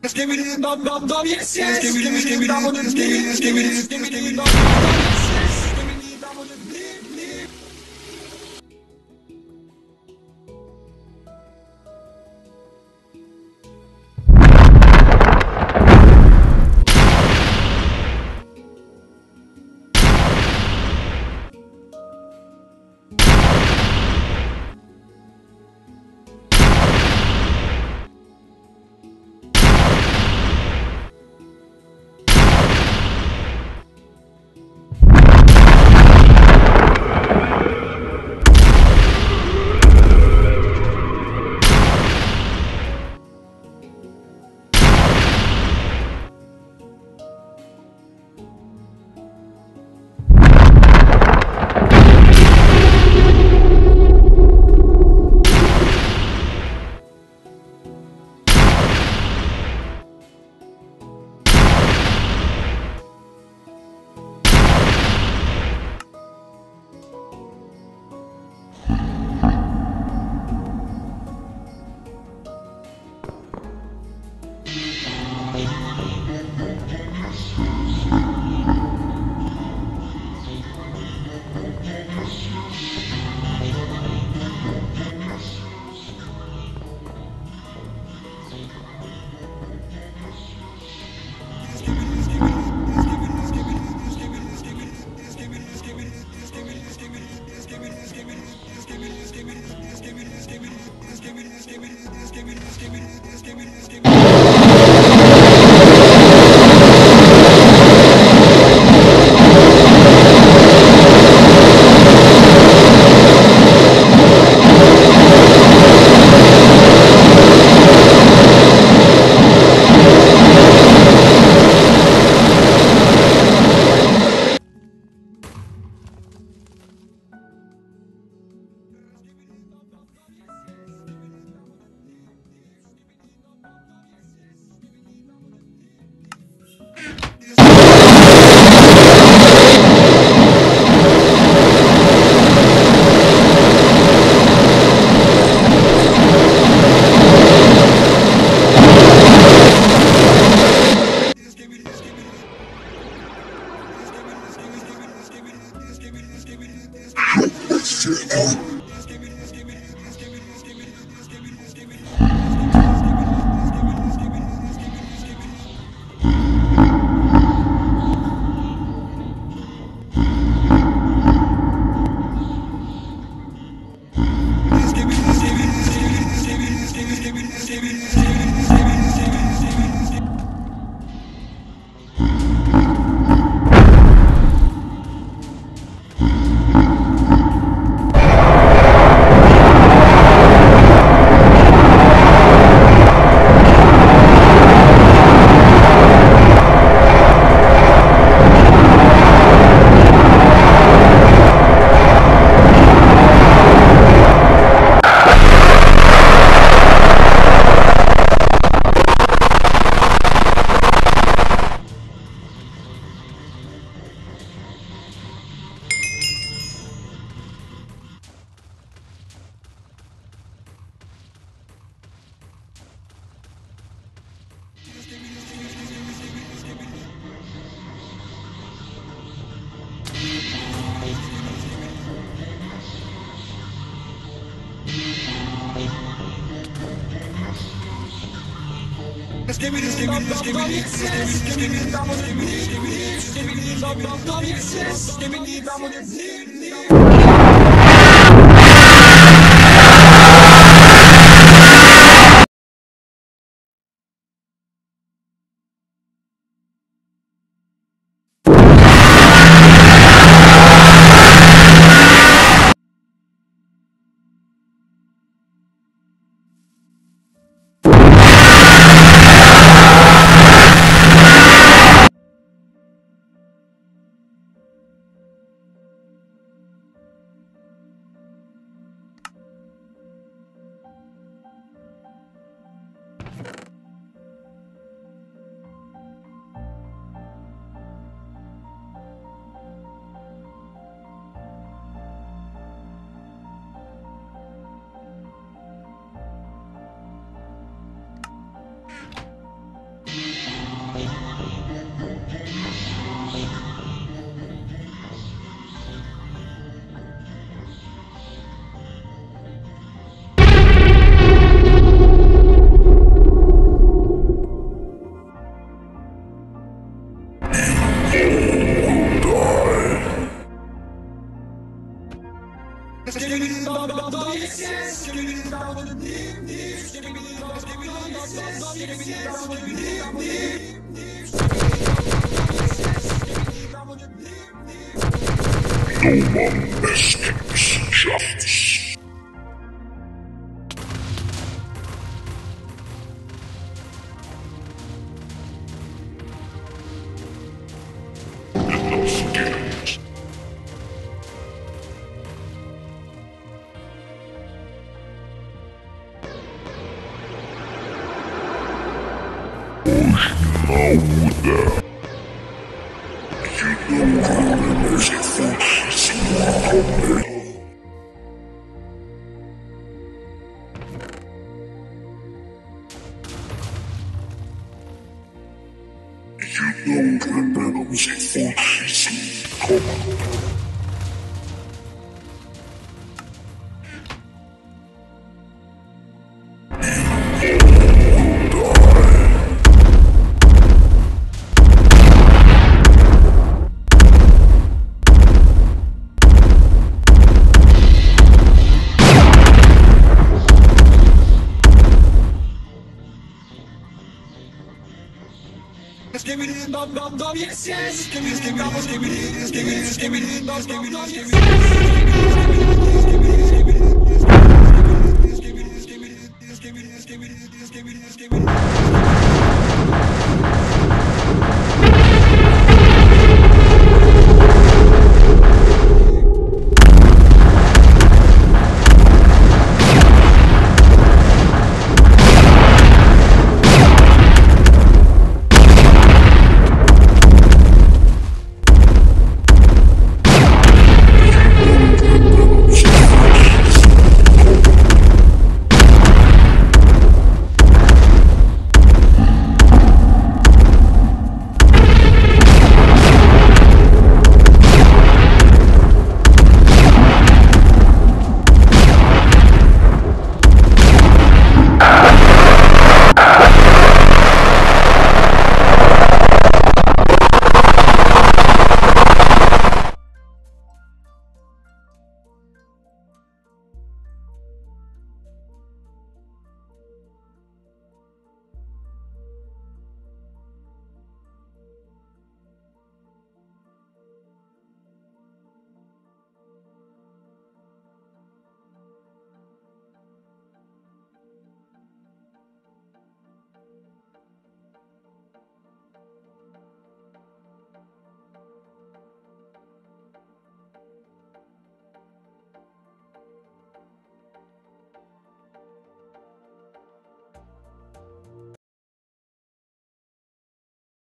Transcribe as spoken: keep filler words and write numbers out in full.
Give me the dum dum dum, yes yes. Give me the give me the dum dum, give me the give me the give me the dum dum dum, yes yes. Give me the dum dum dum. Give me this, give me this, give me this, give me this, give me this, give me this, give me this, give me this, dum dum dum, yes yes. Give me the dum dum dum. man escapes justice. Investigate. Now you know how merciful is coming. You know the merciful is coming. Give me the dum dum dum, yes yes. Give me, give me, give me, give me, give me the dum dum dum, give me, give me, give me, give me, give me, give me, give me, give me, give me, give me, give me, give me, give me, give me, give me.